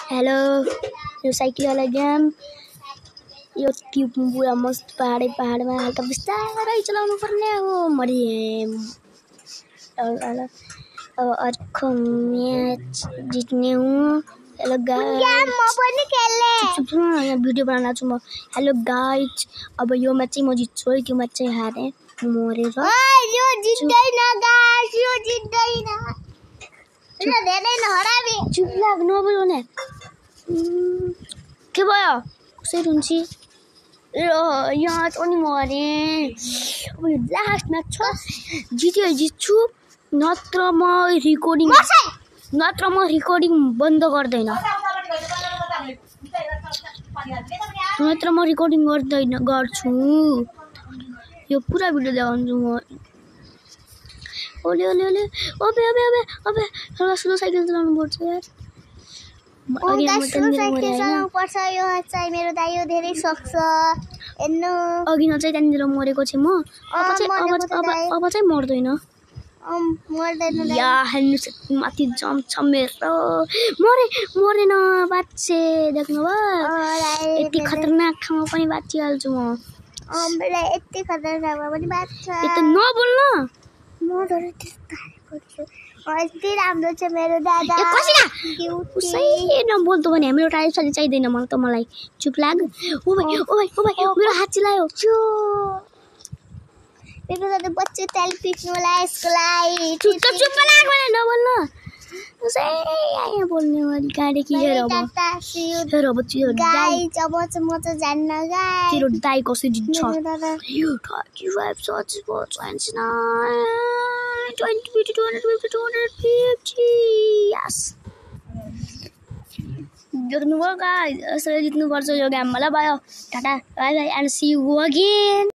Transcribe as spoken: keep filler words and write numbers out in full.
Hello यो cycle वाला game यो ट्युब पूरा मस्त पहाडे पहाडमा हल्का बिस्तारै चलाउनु पर्ने हो मरिए अब अर्को मैच जित्ने हूँ। हेलो गाइस म पनि खेल्ने सुन यहाँ भिडियो बनाउन छु म। हेलो गाइस अब यो मैच चाहिँ म जित्छु है, त्यो मैच चाहिँ हारे मरेर यो जित्दैन गाइस, यो जित्दैन ल धेरै नहराबे चुप लाग नबोल भने के भयो कसरी हुन्छ यहाँ पनि मरे। अब यो लास्ट म्याच छ, जित्यो जित्छु नत्र म रेकर्डिङ नत्र म रेकर्डिङ बन्द गर्दैन नत्र म रेकर्डिङ गर्दैन गर्छु यो पुरा भिडियो देखाउँछु म। ओले ओले ओले ओबे ओबे ओबे ओबे थोडा स्लो साइकल चलाउनु पर्छ यार। अघि म साइकल चलाउनु पर्छ, यो चाहिँ मेरो दाइ यो धेरै सक्छ हेर्नु। अघि न चाहिँ त्यहाँनिर मरेको छु म, अब चाहिँ अब अब अब चाहिँ मर्दैन मर्दैन या हेर्नु माथि जम्प छ मेरो मरे मरेन बाच्चे देख्नु भयो यति खतरनाक ठाउँमा पनि बाँचिहाल्छु म। अम्बले यति खतरनाकमा पनि बाँच्छ यता नबोल्न म डर त्यस्तो यति राम्रो छ मेरो दादा उसै नबोल्दो भने हाम्रो टाइप साली चाहिँदैन मलाई त मलाई चुप लाग। ओ भाइ ओ भाइ ओ भाइ मेरो हात चिलायो जो मेरो दादा बच्चे तेल पिक्नुला यसको लागि चुप चुप लाग भने नबोल्न उसै यहाँ बोल्ने वाली गाडी कि हेर अब हेर अब त्यो गाई जब चाहिँ म चाहिँ जान्न गाई तेरो दाइ कसरी जित्छ यो thirty-five shots for twenty-nine twenty fifty two hundred fifty two hundred fifty yes जित्नु भयो गाइस यसरी जित्नु पर्छ यो गेम। ल भयो tata bye bye and see you again.